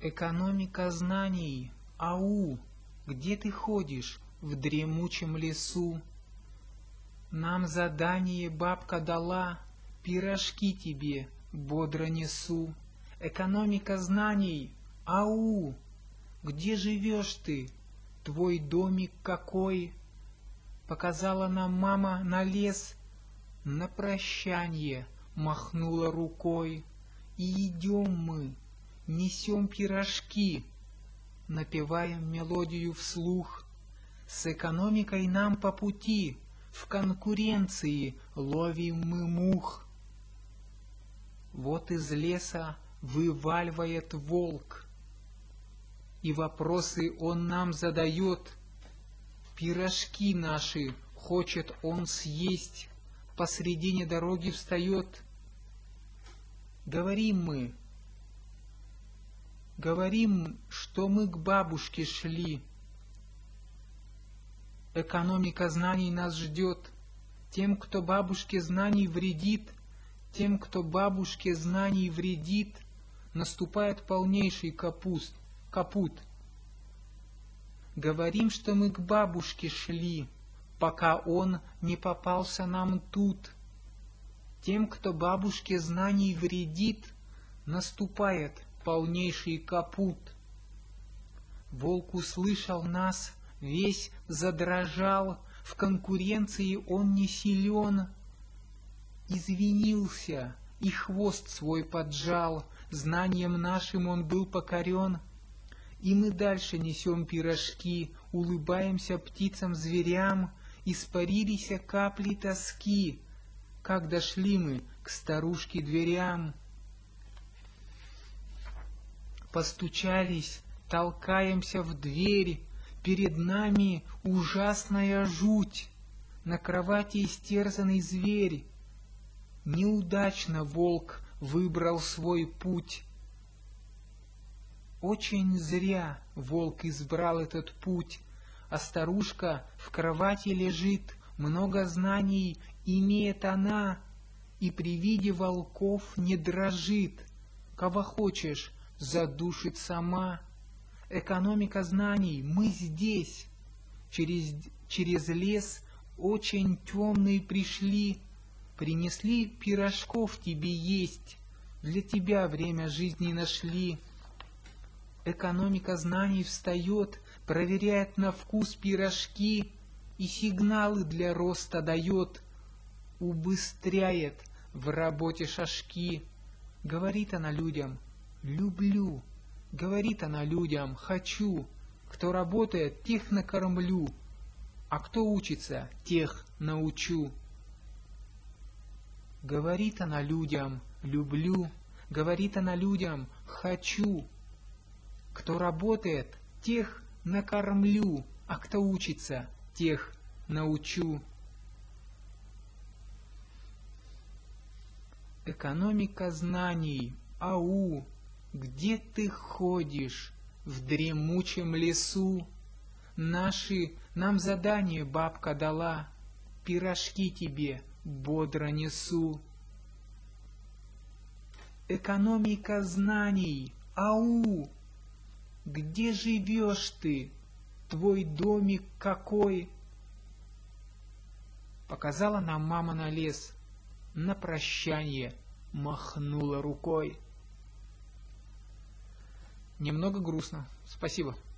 Экономика знаний, ау, где ты ходишь в дремучем лесу? Нам задание бабка дала, пирожки тебе бодро несу. Экономика знаний, ау, где живешь ты, твой домик какой? Показала нам мама на лес, на прощанье махнула рукой. И идем мы, несем пирожки, напеваем мелодию вслух. С экономикой нам по пути, в конкуренции ловим мы мух. Вот из леса вываливает волк, и вопросы он нам задает. Пирожки наши хочет он съесть, посредине дороги встает. Говорим, что мы к бабушке шли. Экономика знаний нас ждет. Тем, кто бабушке знаний вредит, наступает полнейший капут. Говорим, что мы к бабушке шли, пока он не попался нам тут. Тем, кто бабушке знаний вредит, наступает полнейший капут. Волк услышал нас, весь задрожал, в конкуренции он не силен. Извинился и хвост свой поджал, знанием нашим он был покорен. И мы дальше несем пирожки, улыбаемся птицам-зверям, испарились капли тоски, как дошли мы к старушке дверям. Постучались, толкаемся в дверь, перед нами ужасная жуть. На кровати истерзанный зверь. Неудачно волк выбрал свой путь. Очень зря волк избрал этот путь, а старушка в кровати лежит, много знаний имеет она, и при виде волков не дрожит. Кого хочешь, задушит сама. Экономика знаний, мы здесь. Через лес очень темный пришли, принесли пирожков тебе есть, для тебя время жизни нашли. Экономика знаний встает, проверяет на вкус пирожки и сигналы для роста дает, убыстряет в работе шажки. Говорит она людям: люблю, говорит она людям: хочу. Кто работает, тех накормлю, а кто учится, тех научу. Говорит она людям: люблю, говорит она людям: хочу. Кто работает, тех накормлю, а кто учится, тех научу. Экономика знаний, ау, где ты ходишь в дремучем лесу? Нам задание бабка дала, пирожки тебе бодро несу. Экономика знаний, ау, где живешь ты, твой домик какой? Показала нам мама на лес, на прощанье махнула рукой. Немного грустно. Спасибо.